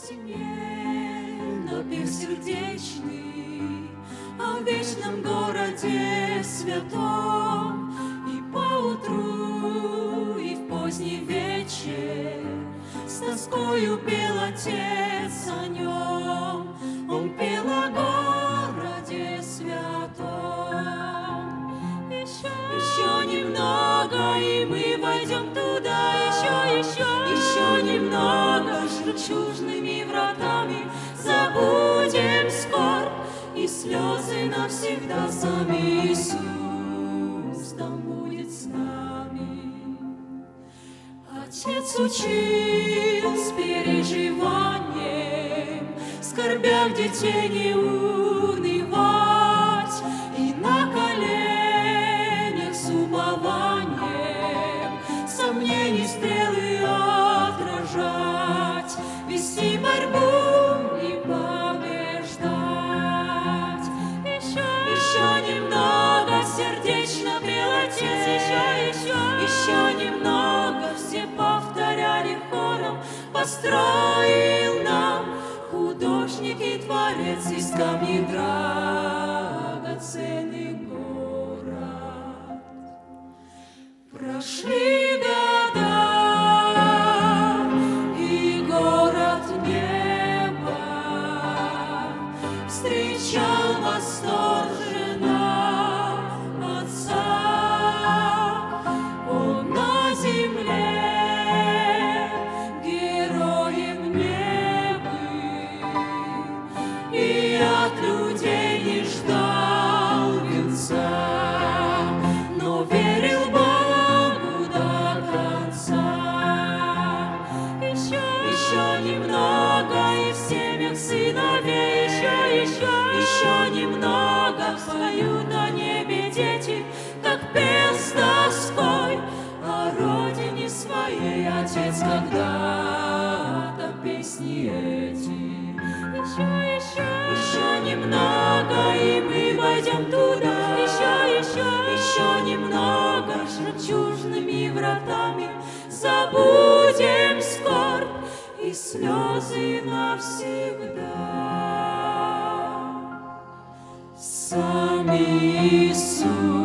земель напев сердечный о вечном городе святом, и поутру, и в поздний вечер с тоскою пел Отец о нем. Он пел о городе святом. Еще немного, и мы войдем туда. Еще немного, жемчужными вратами забудем скорбь и слезы навсегда. Сам Иисус там будет с нами. Отец учил с переживанием, в скорбях детей не унывать, и на коленях с упованием сомнений стрелы отражать, вести борьбу и побеждать. Еще немного, сердечно пел Отец, еще немного, все повторяли хором, построил нам художник и творец из камней драгоценный город. Прошли года, и город неба встречал восторженно Отца. Он на земле героем не был, и от людей не ждал венца, но верил Богу до конца. Еще немного, и в семьях сыновей, еще немного, поют на небе дети, как пел с тоской о родине своей Отец когда-то песни эти. Еще немного, и мы войдем туда. Еще немного, жемчужными вратами забудем скорбь и слезы навсегда. Сам Иисус